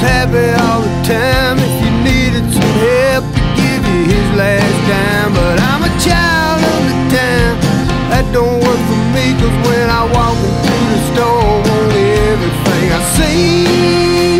happy all the time. If you needed some help, he'd give you his last dime. But I'm a child of the town, that don't work for me. 'Cause when I walk into the store, only everything I see.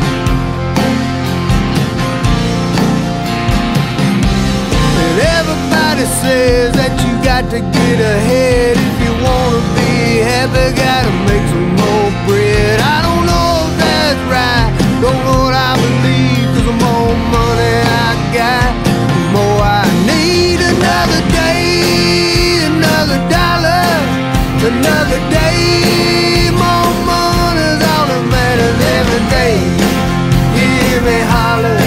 And everybody says that you got to get ahead. If you wanna be happy, gotta make some more bread. I don't know if that's right, don't know what I believe. 'Cause the more money I got, the more I need. Another day, another dollar, another day. More money's all that matters every day. Hear me holler.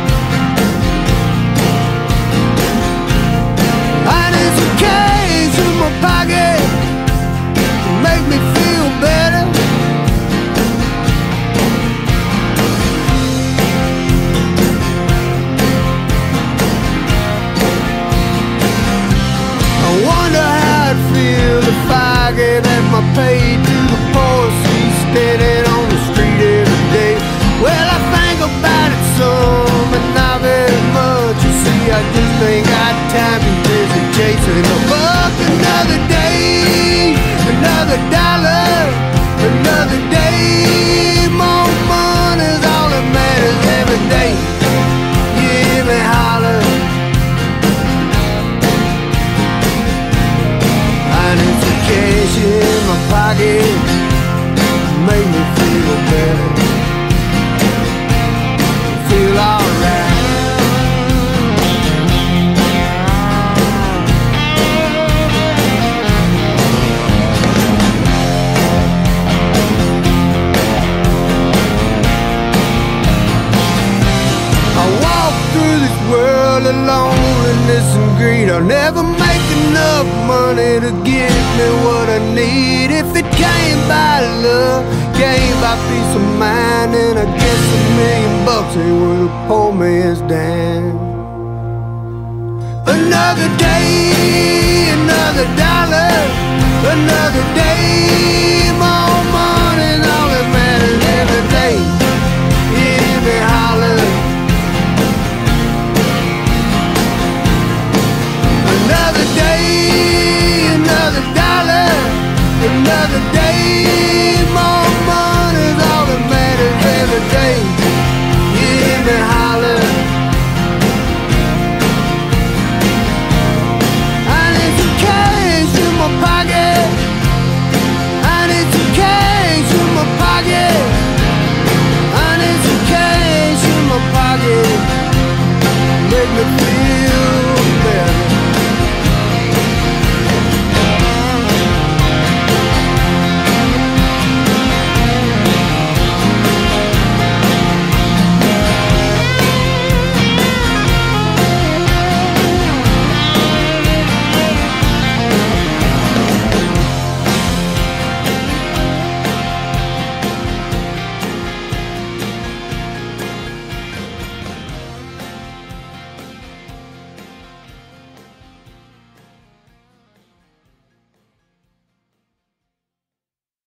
I need some cash in my pocket, make me feel better. I wonder how I'd feel if I gave half my pay to the poor he's standing on the street every day. Well, I think about it some, but not very much. You see, I just ain't got time to busy chasing a buck. Another day, another dollar, another day. More money's all that matters every day. You hear me holler. I need some cash in my pocket, make me feel better, feel alright. I walk through this world of loneliness and greed. I'll never make enough money to give me what I need. If it came by love, came by peace of mind, then I guess $1,000,000 ain't worth a poor man's dime. Another day, another dollar, another day. More money's all that